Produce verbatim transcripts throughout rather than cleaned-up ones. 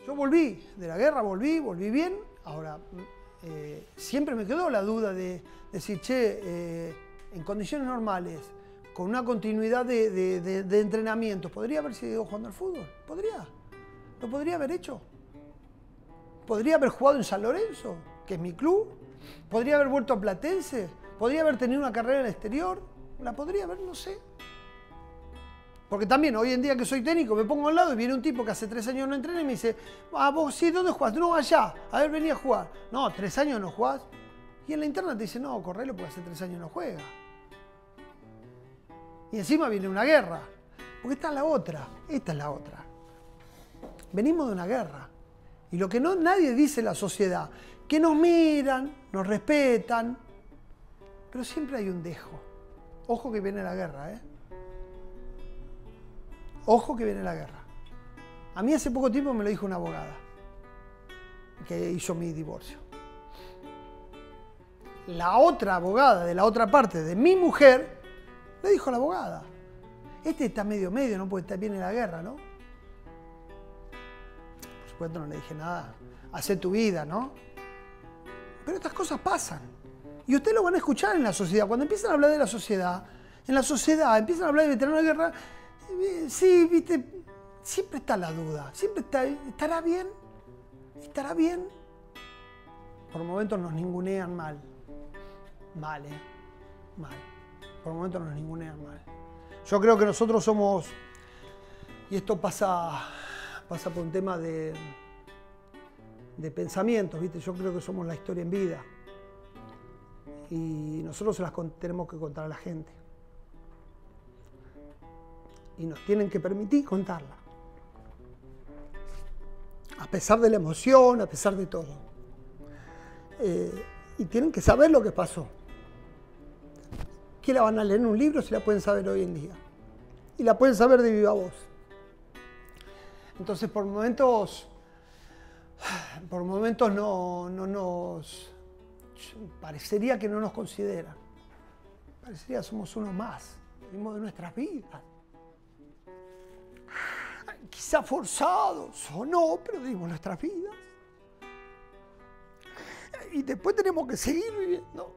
Yo volví de la guerra, volví, volví bien. Ahora, eh, siempre me quedó la duda de, de decir, che, eh, en condiciones normales, con una continuidad de, de, de, de entrenamiento, ¿podría haber seguido jugando al fútbol? ¿Podría? ¿Lo podría haber hecho? ¿Podría haber jugado en San Lorenzo, que es mi club? ¿Podría haber vuelto a Platense? ¿Podría haber tenido una carrera en el exterior? ¿La podría haber? No sé. Porque también hoy en día que soy técnico me pongo al lado y viene un tipo que hace tres años no entrena y me dice, ah, vos sí, ¿dónde jugás? No, allá. A ver, vení a jugar. No, tres años no jugás. Y en la interna te dice, no, correlo porque hace tres años no juega. Y encima viene una guerra. Porque esta es la otra. Esta es la otra. Venimos de una guerra. Y lo que no, nadie dice en la sociedad, que nos miran, nos respetan, pero siempre hay un dejo. Ojo que viene la guerra, ¿eh? Ojo que viene la guerra. A mí hace poco tiempo me lo dijo una abogada que hizo mi divorcio. La otra abogada de la otra parte de mi mujer le dijo a la abogada, este está medio medio, ¿no? Porque viene la guerra, ¿no? Por supuesto no le dije nada, hacé tu vida, ¿no? Pero estas cosas pasan. Y ustedes lo van a escuchar en la sociedad. Cuando empiezan a hablar de la sociedad, en la sociedad empiezan a hablar de veteranos de guerra, sí, viste, siempre está la duda, siempre está, ¿estará bien? ¿Estará bien? Por momentos nos ningunean mal, mal, ¿eh? Mal. Por momentos nos ningunean mal. Yo creo que nosotros somos, y esto pasa, pasa por un tema de, de pensamientos, ¿viste? Yo creo que somos la historia en vida. Y nosotros se las tenemos que contar a la gente. Y nos tienen que permitir contarla. A pesar de la emoción, a pesar de todo. Eh, y tienen que saber lo que pasó. ¿Qué la van a leer en un libro si la pueden saber hoy en día? Y la pueden saber de viva voz. Entonces, por momentos, por momentos no, no nos... Parecería que no nos consideran. Parecería que somos uno más. Vivimos de nuestras vidas. Quizá forzados o no, pero vivimos nuestras vidas. Y después tenemos que seguir viviendo.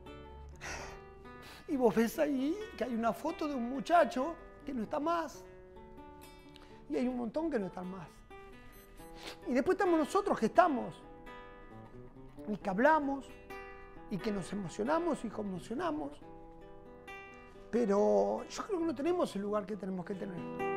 Y vos ves ahí que hay una foto de un muchacho que no está más. Y hay un montón que no están más. Y después estamos nosotros que estamos. Y que hablamos. Y que nos emocionamos y conmocionamos. Pero yo creo que no tenemos el lugar que tenemos que tener.